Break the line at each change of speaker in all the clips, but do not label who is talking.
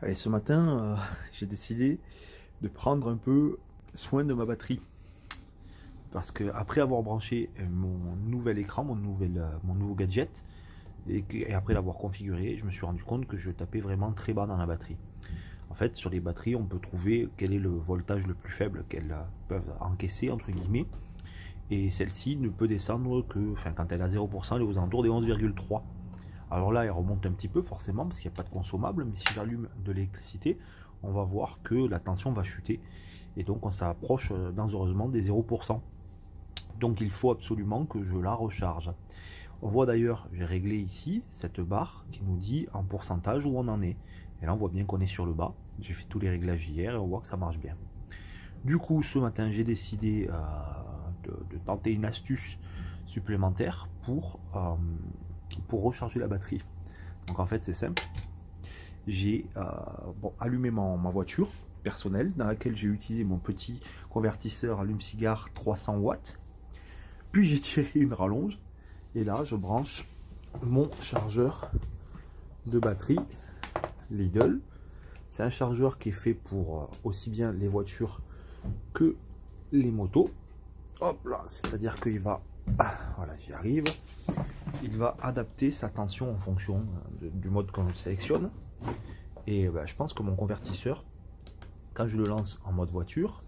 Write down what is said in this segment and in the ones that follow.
Allez, ce matin, j'ai décidé de prendre un peu soin de ma batterie. Parce que après avoir branché mon nouvel écran, mon nouveau gadget, et après l'avoir configuré, je me suis rendu compte que je tapais vraiment très bas dans la batterie. En fait, sur les batteries, on peut trouver quel est le voltage le plus faible qu'elles peuvent encaisser, entre guillemets. Et celle-ci ne peut descendre que, enfin, quand elle est à 0%, elle est aux alentours des 11,3. Alors là, elle remonte un petit peu forcément parce qu'il n'y a pas de consommable, mais si j'allume de l'électricité, on va voir que la tension va chuter. Et donc on s'approche dangereusement des 0%. Donc il faut absolument que je la recharge. On voit d'ailleurs, j'ai réglé ici cette barre qui nous dit en pourcentage où on en est. Et là on voit bien qu'on est sur le bas. J'ai fait tous les réglages hier et on voit que ça marche bien. Du coup, ce matin, j'ai décidé de tenter une astuce supplémentaire pour recharger la batterie. Donc en fait, c'est simple. J'ai allumé ma voiture personnelle dans laquelle j'ai utilisé mon petit convertisseur allume-cigare 300 watts. Puis j'ai tiré une rallonge et là, je branche mon chargeur de batterie Lidl. C'est un chargeur qui est fait pour aussi bien les voitures que les motos. Hop là, c'est-à-dire qu'il va, voilà, j'y arrive, il va adapter sa tension en fonction du mode qu'on sélectionne. Et je pense que mon convertisseur, quand je le lance en mode voiture,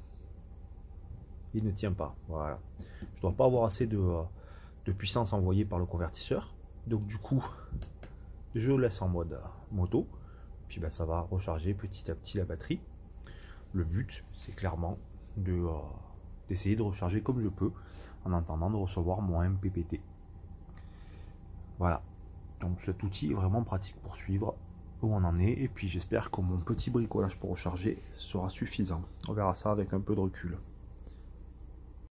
il ne tient pas. Voilà, je ne dois pas avoir assez de puissance envoyée par le convertisseur. Donc du coup, je laisse en mode moto. Puis ça va recharger petit à petit la batterie. Le but, c'est clairement d'essayer de recharger comme je peux en attendant de recevoir mon MPPT. Voilà, donc cet outil est vraiment pratique pour suivre où on en est, et puis j'espère que mon petit bricolage pour recharger sera suffisant. On verra ça avec un peu de recul.